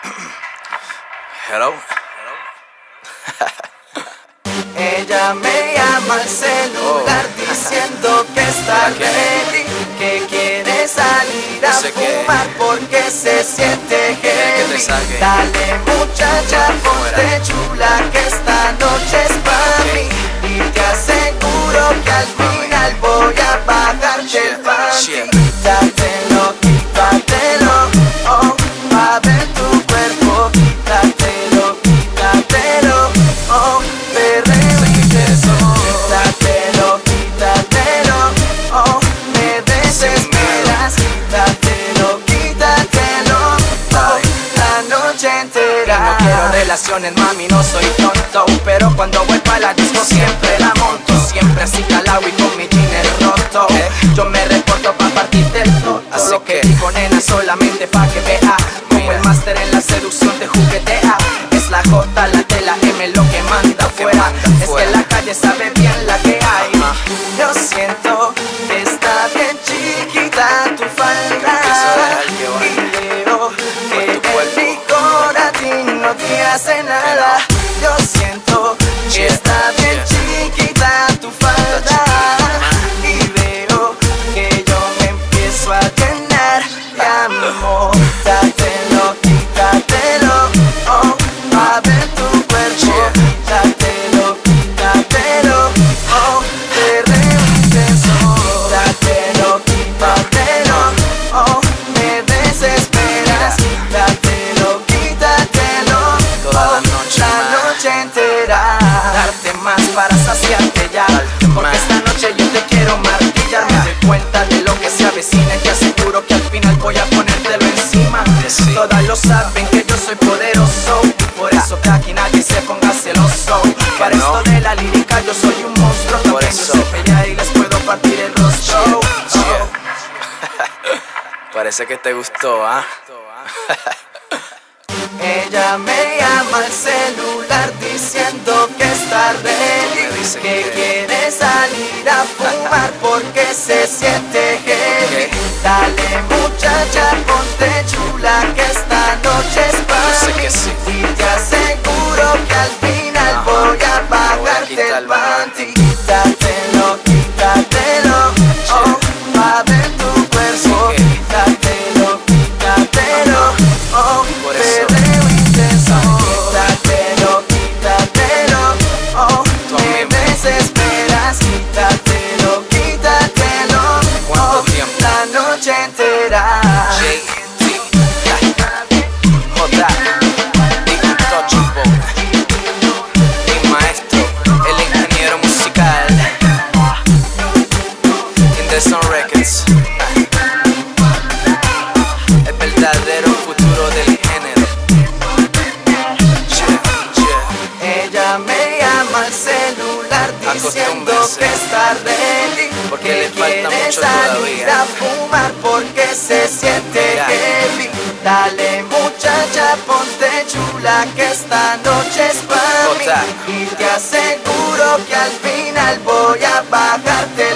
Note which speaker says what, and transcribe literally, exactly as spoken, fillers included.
Speaker 1: Hello.
Speaker 2: Ella me llama al celular
Speaker 1: oh.
Speaker 2: diciendo que está ready, que quiere salir a fumar que... porque se siente heavy. Dale muchacha, ponte chula que esta noche es pa' mí. Y te aseguro que al final voy a pagarte el panty. Quítatelo, quítatelo, oh, pa' ver tu cuerpo. Quítatelo, quítatelo, oh, perreo intenso. Quítatelo, quítatelo, oh, me desesperas. Quítatelo, quítatelo, oh, la noche entera. No quiero relaciones, mami, no soy tonto, pero cuando voy pa' la disco siempre la monto. Siempre así calado y con mi jeans roto. Yo me reporto pa' partirte el toto. Así que digo, nena, solamente pa' que vea como el máster en la seducción te juguetea. Es la J, la T, la M lo que manda afuera. Es que la calle sabe bien la que hay. Yo siento que está bien chiquita tu falda y veo que el licor a ti no te hace nada. Yo siento que está bien chiquita tu falda y veo que yo me empiezo a llenar de amor. Quítatelo, quítatelo, oh, a ver tu cuerpo. Quítatelo, quítatelo, oh, perreo intenso. Quítatelo, quítatelo, oh, me desesperas. Quítatelo, quítatelo, oh, la noche entera. Darte más para saciarte ya, porque esta noche yo te quiero martillar. Me doy cuenta de lo que se avecina y te aseguro que al final voy a ponértelo encima. Todas lo saben que yo soy poderoso, por eso que aquí nadie se ponga celoso. Para esto de la lírica yo soy un monstruo, también yo sé pelear y les puedo partir el rostro.
Speaker 1: Parece que te gustó, ¿ah?
Speaker 2: Ella me llama al celular diciendo que está ready, que, que quiere salir a fumar porque se siente heavy. Okay. Dale muchacha, ponte chula que esta noche es para mí. Sí. Y te aseguro que al final Ajá. voy a pagarte el panty. Quítatelo, quítatelo, oh, pa' ver tu cuerpo. Sí. Quítatelo, quítatelo, oh, perreo intenso. Quítatelo, quítatelo, oh, me desesperas. Quítatelo, quítatelo, oh, la noche entera.
Speaker 1: Son Records, el verdadero futuro del género. Yeah, yeah.
Speaker 2: Ella me llama al celular diciendo que está ready,
Speaker 1: porque
Speaker 2: que
Speaker 1: le falta
Speaker 2: quiere
Speaker 1: mucho
Speaker 2: salir
Speaker 1: todavía.
Speaker 2: a fumar porque se siente
Speaker 1: yeah.
Speaker 2: heavy. Dale muchacha, ponte chula que esta noche es para mí. Y te aseguro que al final voy a bajarte